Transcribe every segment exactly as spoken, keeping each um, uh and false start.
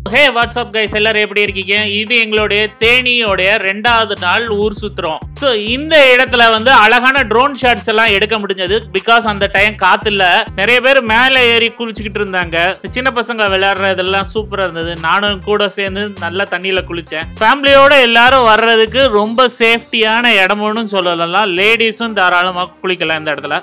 Hey, what's up guys? எல்லாரும் எப்படி இருக்கீங்க? இது எங்களுடைய தேனியோட இரண்டாவது நாள் ஊர் சுத்துறோம். சோ இந்த இடத்துல வந்து அழகான ட்ரோன் ஷாட்ஸ் எல்லாம் எடுக்க முடிஞ்சது. பிகாஸ் அந்த டைம் காத்துல நிறைய பேர் மேலே ஏறி குளிச்சிட்டு இருந்தாங்க. சின்ன பசங்க விளையாடுறதெல்லாம் சூப்பரா இருந்தது. நானும் கூட சேர்ந்து நல்லா தண்ணியில குளிச்சேன். ஃபேமிலியோட எல்லாரும் வர்றதுக்கு ரொம்ப சேஃப்டியான இடம்னு சொல்லலாம். லேடிஸும் தாராளமா குளிக்கலாம் இந்த இடத்துல.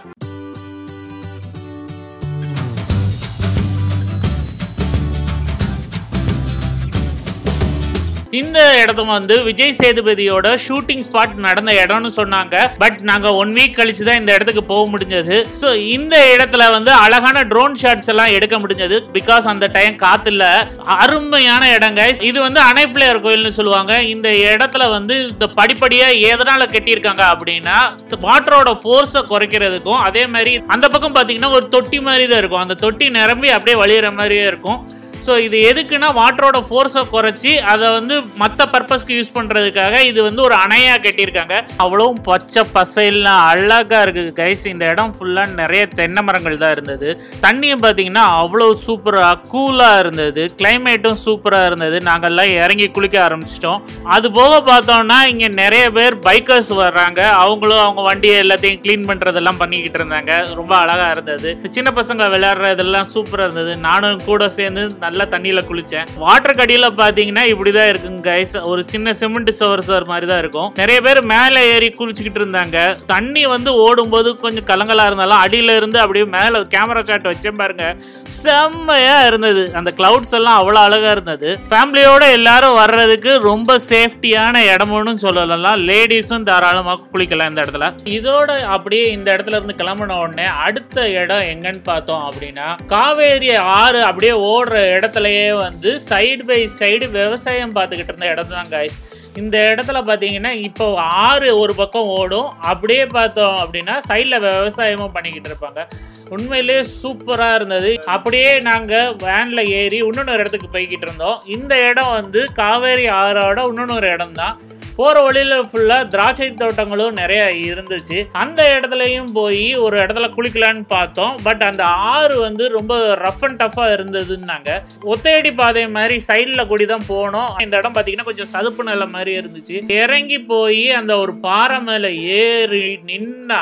இந்த இடம் வந்து விஜய் சேதுபதியோட ஷூட்டிங் ஸ்பாட் நடந்த இடம்னு சொன்னாங்க. பட் நாங்க ஒன் வீக் கழிச்சு தான் இந்த இடத்துக்கு போக முடிஞ்சது. ஸோ இந்த இடத்துல வந்து அழகான ட்ரோன் ஷாட்ஸ் எல்லாம் எடுக்க முடிஞ்சது. பிகாஸ் அந்த டைம் காத்துல அருமையான இடங்க. இது வந்து அணை பிள்ளையார் கோயில்னு சொல்லுவாங்க. இந்த இடத்துல வந்து இந்த படிப்படியா எதனால கட்டியிருக்காங்க அப்படின்னா வாட்டரோட ஃபோர்ஸை குறைக்கிறதுக்கும், அதே மாதிரி அந்த பக்கம் பாத்தீங்கன்னா ஒரு தொட்டி மாதிரி தான் இருக்கும். அந்த தொட்டி நிரம்பி அப்படியே வழியிற மாதிரியே இருக்கும். ஸோ இது எதுக்குன்னா வாட்டரோட ஃபோர்ஸை குறைச்சி அதை வந்து மற்ற பர்பஸ்க்கு யூஸ் பண்ணுறதுக்காக இது வந்து ஒரு அணையாக கட்டியிருக்காங்க. அவ்வளவும் பச்சை பசையெல்லாம் அழகாக இருக்குது கைஸ். இந்த இடம் ஃபுல்லாக நிறைய தென்னை மரங்கள் தான் இருந்தது. தண்ணியும் பார்த்தீங்கன்னா அவ்வளோ சூப்பராக கூலாக இருந்தது. கிளைமேட்டும் சூப்பராக இருந்தது. நாங்கள்லாம் இறங்கி குளிக்க ஆரம்பிச்சிட்டோம். அது போக பார்த்தோம்னா இங்கே நிறைய பேர் பைக்கர்ஸ் வர்றாங்க. அவங்களும் அவங்க வண்டியை எல்லாத்தையும் க்ளீன் பண்ணுறதெல்லாம் பண்ணிக்கிட்டு இருந்தாங்க. ரொம்ப அழகாக இருந்தது. சின்ன பசங்க விளையாடுறதெல்லாம் சூப்பராக இருந்தது. நானும் கூட சேர்ந்து நல்லா தண்ணியில குளிச்சேன். வாட்டர் கடியில பாத்தீங்கன்னா இப்படிதான் இருக்குங்க கைஸ். ஒரு சின்ன சிமெண்ட் சவர் சார் மாதிரி தான் இருக்கும். நிறைய பேர் மேலே ஏறி குளிச்சுக்கிட்டு இருந்தாங்க. தண்ணி வந்து ஓடும்போது கொஞ்சம் கலங்கலா இருந்தாலும் அடியில இருந்து அப்படியே மேல கேமரா ஷாட் வச்சேன் பாருங்க, செம்மையா இருந்தது. அந்த கிளவுட்ஸ் எல்லாம் அவ்வளவு அழகா இருந்தது. ஃபேமிலியோட எல்லாரும் வர்றதுக்கு ரொம்ப சேஃப்டியான இடம்னு சொல்லலாம். லேடிஸும் தாராளமா குளிக்கலாம் இந்த இடத்துல. இதோட அப்படியே இந்த இடத்துல இருந்து கிளம்பின உடனே அடுத்த இடம் எங்கன்னு பார்த்தோம் அப்படின்னா காவேரி ஆறு அப்படியே ஓடுற இடத்துலயே வந்து சைடு பை சைடு விவசாயம் பார்த்துக்கிட்டு இருந்த இடம் தான் கைஸ். இந்த இடத்துல பார்த்தீங்கன்னா இப்போ ஆறு ஒரு பக்கம் ஓடும், அப்படியே பார்த்தோம் அப்படின்னா சைடில் விவசாயமும் பண்ணிக்கிட்டு இருப்பாங்க. உண்மையிலே சூப்பராக இருந்தது. அப்படியே நாங்கள் வேனில் ஏறி இன்னொன்று இடத்துக்கு போய்கிட்டு இருந்தோம். இந்த இடம் வந்து காவேரி ஆறோட இன்னொன்று இடம் தான். போகிற வழியில் ஃபுல்லாக திராட்சை தோட்டங்களும் நிறைய இருந்துச்சு. அந்த இடத்துலையும் போய் ஒரு இடத்துல குளிக்கலான்னு பார்த்தோம். பட் அந்த ஆறு வந்து ரொம்ப ரஃப் அண்ட் டஃப்பாக இருந்ததுன்னாங்க. ஒத்தையடி பாதை மாதிரி சைடில் கூடி தான் போனோம். இந்த இடம் பார்த்தீங்கன்னா கொஞ்சம் சதுப்பு நிலம் மாதிரி இருந்துச்சு. இறங்கி போய் அந்த ஒரு பாறை மேலே ஏறி நின்னா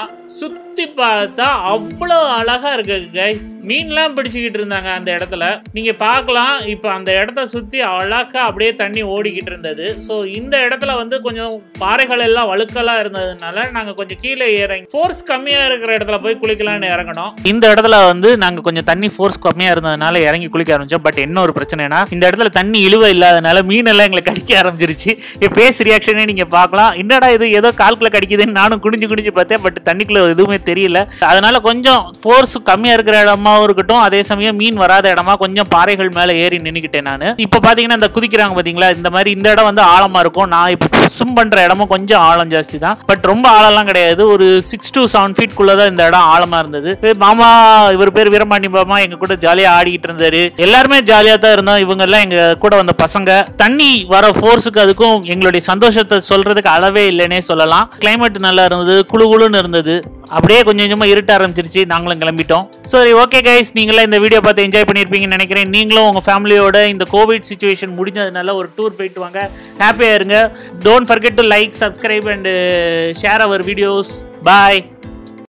சுற்றி பார்த்தா அவ்வளோ அழகா இருக்கு கைஸ். மீன்லாம் பிடிச்சிக்கிட்டு இருந்தாங்க அந்த இடத்துல, நீங்க பார்க்கலாம். இப்போ அந்த இடத்த சுற்றி அழகா அப்படியே தண்ணி ஓடிக்கிட்டு இருந்தது. ஸோ இந்த இடத்துல வந்து கொஞ்சம் பாறைகள் எல்லாம் வழுக்கலா இருந்ததுனால நாங்க கொஞ்சம் கீழே இறங்கி ஃபோர்ஸ் கம்மியா இருக்கிற இடத்துல போய் குளிக்கலாம்னு இறங்கணும். இந்த இடத்துல வந்து நாங்க கொஞ்சம் தண்ணி ஃபோர்ஸ் கம்மியா இருந்ததுனால இறங்கி குளிக்க ஆரம்பிச்சோம். பட் என்ன ஒரு பிரச்சனைனா இந்த இடத்துல தண்ணி இழுவ இல்லாதனால மீன் எல்லாம் எங்களை கடிக்க ஆரம்பிச்சிருச்சு. ஃபேஸ் ரியாக்ஷனே நீங்க பார்க்கலாம். என்னடா இது ஏதோ கால்குள்ள கடிக்குதுன்னு நானும் குடிஞ்சு குடிஞ்சு பார்த்தேன். பட் தண்ணிக்குள்ள எதுவுமே தெரியல. அதனால கொஞ்சம் ஃபோர்ஸ் கம்மியா இருக்கிற இடமாவும் இருக்கட்டும், அதே சமயம் மீன் வராத இடமா கொஞ்சம் பாறைகள் மேல ஏறி நின்னுக்கிட்டேன் நான். இப்ப பாத்தீங்கன்னா இந்த குதிக்கிறாங்க பாத்தீங்களா, இந்த மாதிரி இந்த இடம் வந்து ஆழமா இருக்கும். நான் இப்போ ஸ்விம் பண்ற இடமும் கொஞ்சம் ஆழம் ஜாஸ்தி தான். பட் ரொம்ப ஆழம்லாம் கிடையாது. ஒரு சிக்ஸ் டு செவன் ஃபீட் குள்ளதான் இந்த இடம் ஆழமா இருந்தது. மாமா, இவர் பேர் வீரபாண்டி மாமா, எங்க கூட ஜாலியா ஆடிக்கிட்டு இருந்தாரு. எல்லாருமே ஜாலியா தான் இருந்தோம். இவங்க எல்லாம் எங்க கூட வந்த பசங்க. தண்ணி வர ஃபோர்ஸுக்கு அதுக்கும் எங்களுடைய சந்தோஷத்தை சொல்றதுக்கு அளவே இல்லைன்னே சொல்லலாம். கிளைமேட் நல்லா இருந்தது, குளு குளுன்னு இருந்தது. அப்படியே கொஞ்சம் கொஞ்சமா இருட்ட ஆரம்பிச்சிருச்சு. நாங்களும் கிளம்பிட்டோம். சரி, ஓகே கைஸ், நீங்களே இந்த வீடியோ பார்த்து என்ஜாய் பண்ணிருப்பீங்கன்னு நினைக்கிறேன். நீங்களும் உங்க ஃபேமிலியோட இந்த கோவிட் சிச்சுவேஷன் முடிஞ்சதுனால ஒரு டூர் போயிட்டு வாங்க, ஹாப்பியா இருங்க. Don't forget to like, subscribe and uh, share our videos. Bye.